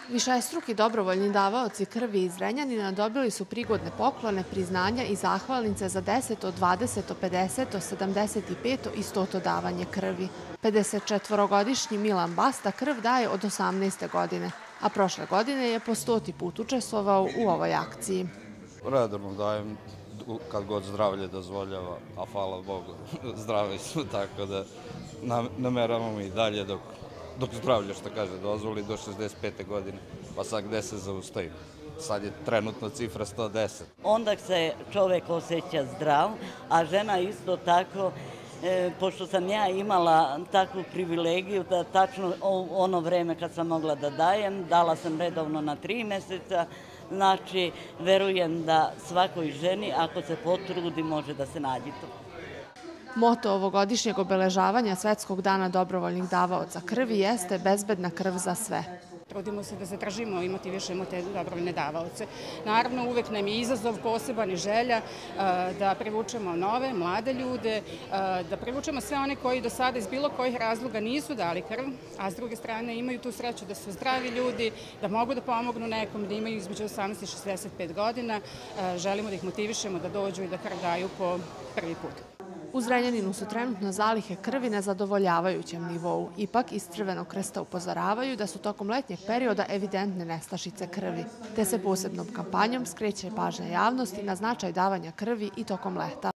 Višestruki dobrovoljni davaoci krvi iz Zrenjanina dobili su prigodne poklone, priznanja i zahvalnice za 10., 20., 50., 75. i 100. davanje krvi. 54-godišnji Milan Basta krv daje od 18. godine, a prošle godine je po 100. put učestvovao u ovoj akciji. Redovno dajem kad god zdravlje dozvoljava, a hvala Bogu, zdravi su, tako da nameravamo i dalje dok zdravlje, što kaže, dozvoli do 65. godine, pa sad gde se zaustavimo. Sad je trenutno cifra 110. Onda se čovek osjeća zdrav, a žena isto tako, pošto sam ja imala takvu privilegiju da tačno ono vreme kad sam mogla da dajem, dala sam redovno na 3 meseca, znači verujem da svakoj ženi ako se potrudi može da se nađe to. Moto ovogodišnjeg obeležavanja Svetskog dana dobrovoljnih davaoca krvi jeste bezbedna krv za sve. Trudimo se da zadržimo i motivišemo te dobrovoljne davaoce. Naravno, uvek nam je izazov poseban i želja da privučemo nove, mlade ljude, da privučemo sve one koji do sada iz bilo kojih razloga nisu dali krv, a s druge strane imaju tu sreću da su zdravi ljudi, da mogu da pomognu nekom, da imaju između 18 i 65 godina. Želimo da ih motivišemo da dođu i da krv daju po prvi put. U Zrenjaninu su trenutno zalihe krvi na zadovoljavajućem nivou. Ipak iz Crvenog krsta upozoravaju da su tokom letnjeg perioda evidentne nestašice krvi, te se posebnom kampanjom skreće pažnja javnosti na značaj davanja krvi i tokom leta.